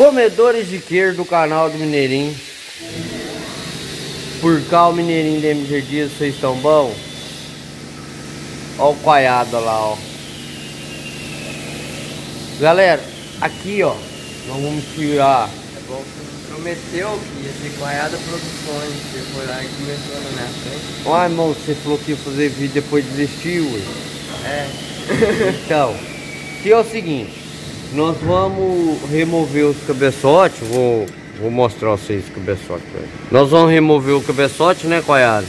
Comedores de queijo do canal do Mineirinho. Por cá o Mineirinho de MG Dias, vocês estão bom? Ó o coiado lá, ó. Galera, aqui ó, nós vamos tirar. É bom que você prometeu que ia ser Coiada Produções. Você foi lá e começou na minha frente. Ó, irmão, você falou que ia fazer vídeo depois desistiu, ué. É. Então, que é o seguinte, nós vamos remover os cabeçotes. Vou mostrar vocês o cabeçote. Nós vamos remover o cabeçote, né, coiado?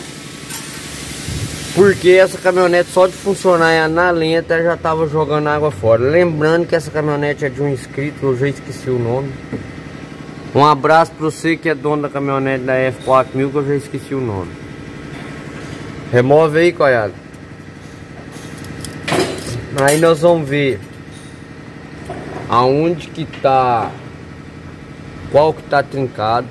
Porque essa caminhonete só de funcionar na lenta já tava jogando água fora. Lembrando que essa caminhonete é de um inscrito, eu já esqueci o nome. Um abraço para você que é dono da caminhonete da F4000, que eu já esqueci o nome. Remove aí, coiado. Aí nós vamos ver aonde que tá, qual que tá trincado,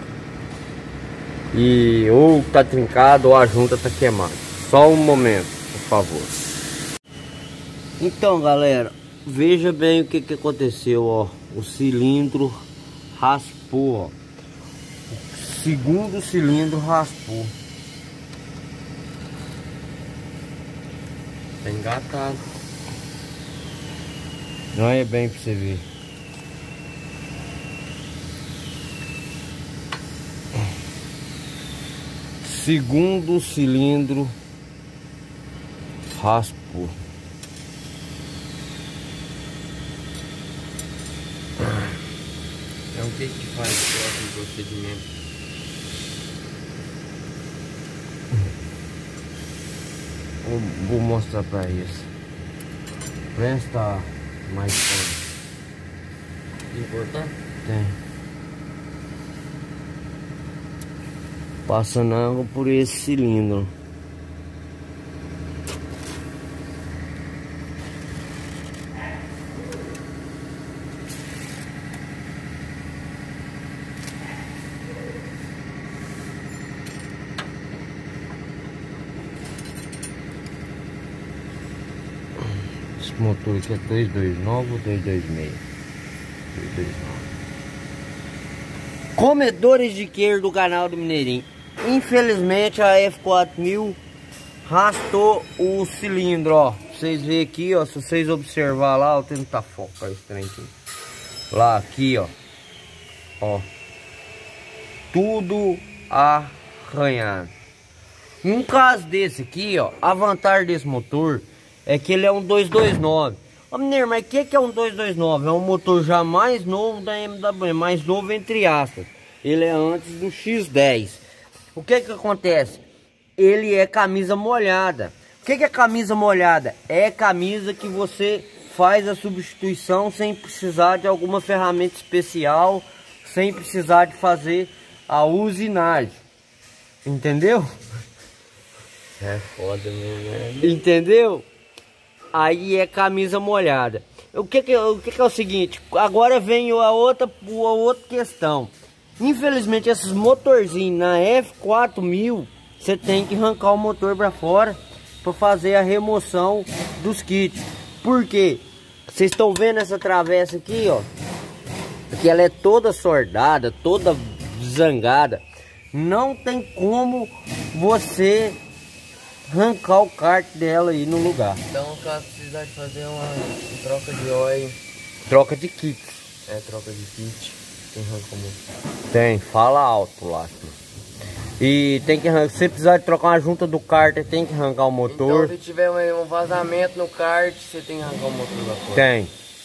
e ou tá trincado ou a junta tá queimada. Só um momento, por favor. Então, galera, veja bem o que que aconteceu, ó. O cilindro raspou, ó. O segundo cilindro raspou. Tá engatado. Não é bem pra você ver. Segundo cilindro raspou. Então o que que faz o procedimento? Vou mostrar pra eles. Presta mais forte. Importante? Tem. Passando água por esse cilindro. Esse motor aqui é 229 ou 226? 229. Comedores de queijo do canal do Mineirinho. Infelizmente a F4000 rastou o cilindro, ó. Vocês verem aqui, ó. Se vocês observar lá, eu tenho que tá focar esse trem aqui. Lá, aqui, ó. Ó. Tudo arranhado. Um caso desse aqui, ó. A vantagem desse motor é que ele é um 229. Ô Mineiro, mas o que é um 229? É um motor já mais novo da MW, mais novo entre aspas. Ele é antes do X10. O que acontece? Ele é camisa molhada. O que é camisa molhada? É camisa que você faz a substituição sem precisar de alguma ferramenta especial, sem precisar de fazer a usinagem. Entendeu? É foda mesmo, né? Entendeu? Aí é camisa molhada. O que é o seguinte? Agora vem a outra questão. Infelizmente esses motorzinhos na F4000, você tem que arrancar o motor para fora para fazer a remoção dos kits. Por quê? Vocês estão vendo essa travessa aqui, ó? Que ela é toda sordada, toda zangada. Não tem como você arrancar o kart dela aí no lugar. Então, caso precisar de fazer uma troca de óleo, Troca de kits. é troca de kit, tem arranca muito. Tem, fala alto lá. E tem que arrancar, se você precisar de trocar uma junta do kart, tem que arrancar o motor. Então, se tiver um vazamento no kart, você tem que arrancar o motor lá fora. Tem.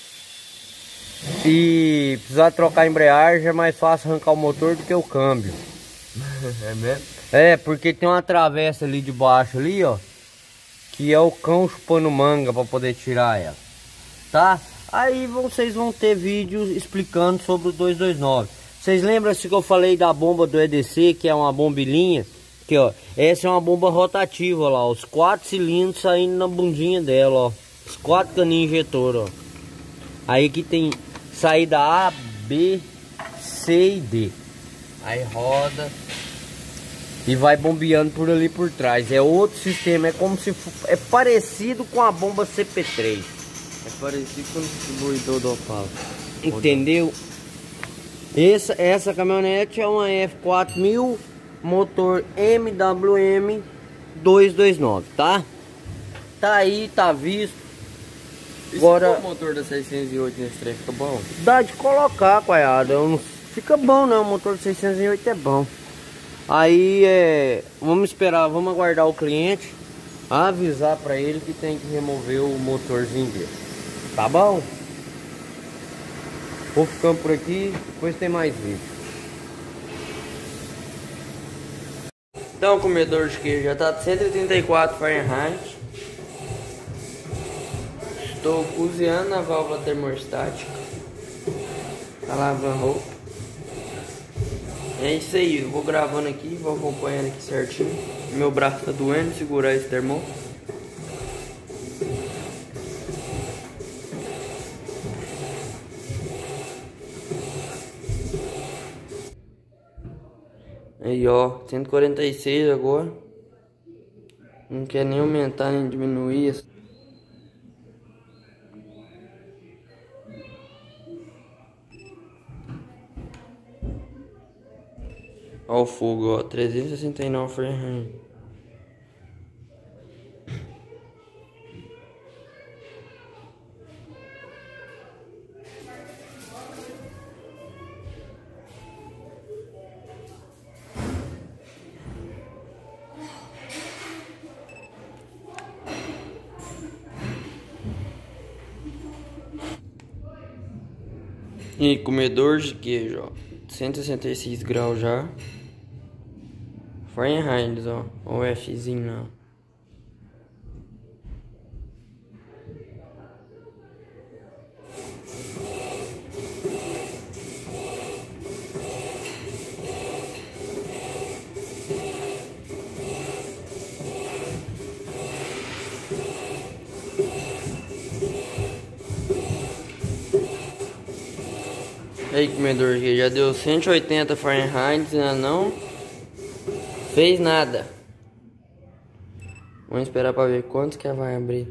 E precisar trocar a embreagem, é mais fácil arrancar o motor do que o câmbio. É mesmo? É, porque tem uma travessa ali de baixo ali, ó, que é o cão chupando manga para poder tirar ela, tá? Aí vocês vão ter vídeos explicando sobre o 229. Vocês lembram-se que eu falei da bomba do EDC, que é uma bombilhinha? Que ó, essa é uma bomba rotativa lá, os 4 cilindros saindo na bundinha dela, ó. Os 4 caninhos injetores, ó. Aí aqui tem saída A, B, C e D. Aí roda. E vai bombeando por ali por trás. É outro sistema, é como se é parecido com a bomba CP3. É parecido com o distribuidor do Opala. Entendeu? Essa caminhonete é uma F4000, motor MWM 229, tá? Tá aí, tá visto. Agora, o motor da 608 nesse trem fica bom? dá de colocar, coiada. Fica bom não, o motor de 608 é bom. Aí vamos esperar, vamos aguardar o cliente, avisar pra ele que tem que remover o motorzinho dele. Tá bom? Vou ficando por aqui, depois tem mais vídeo. Então, comedor de queijo, já tá 134 Fahrenheit. Estou cozinhando a válvula termostática. Tá lavando roupa. É isso aí, eu vou gravando aqui, vou acompanhando aqui certinho. Meu braço tá doendo, segurar esse termômetro. Aí ó, 146 agora. Não quer nem aumentar nem diminuir. Ó o fogo, ó, 369 Fahrenheit. E comedor de queijo, ó, 166 graus já. Fahrenheit, ó, o Fzinho lá. Aí, comedor, que já deu 180 Fahrenheit, ainda não fez nada. Vamos esperar pra ver quanto que ela vai abrir.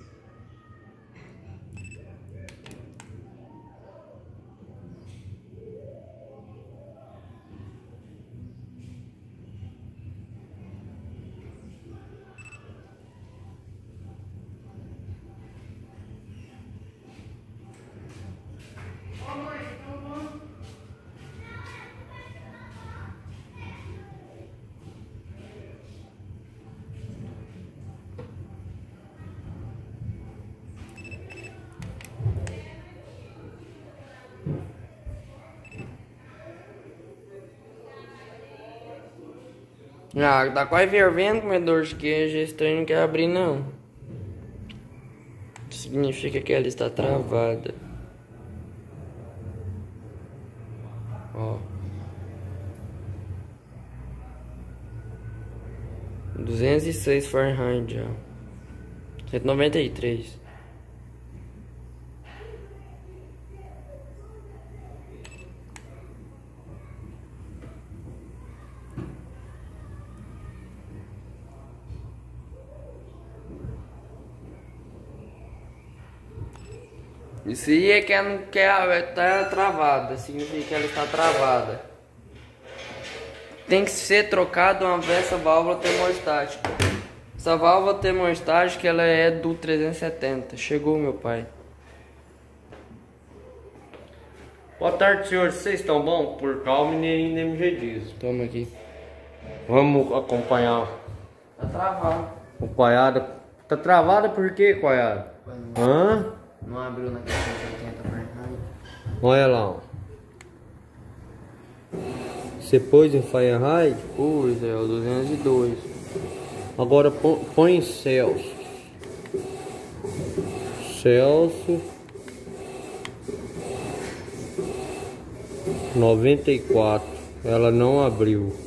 Ah, tá quase fervendo, comedor de queijo. Esse trem não quer abrir, não. Significa que ela está travada. Ó. 206 Fahrenheit já. 193. Isso aí é que ela não quer, tá travada, significa que ela está travada. Tem que ser trocado uma vez essa válvula termostática. Essa válvula termostática ela é do 370. Chegou, meu pai. Boa tarde, senhores. Vocês estão bom? Por calma, Mineirinho da MG diz. Toma aqui. Vamos acompanhar. Tá travado. O coiada. Tá travada por quê, coiada? Hã? Não abriu naquele 180 Fahrenheit. Olha lá, ó. Você pôs em Fahrenheit? Pois é, o 202. Agora põe em Celsius. Celsius 94. Ela não abriu.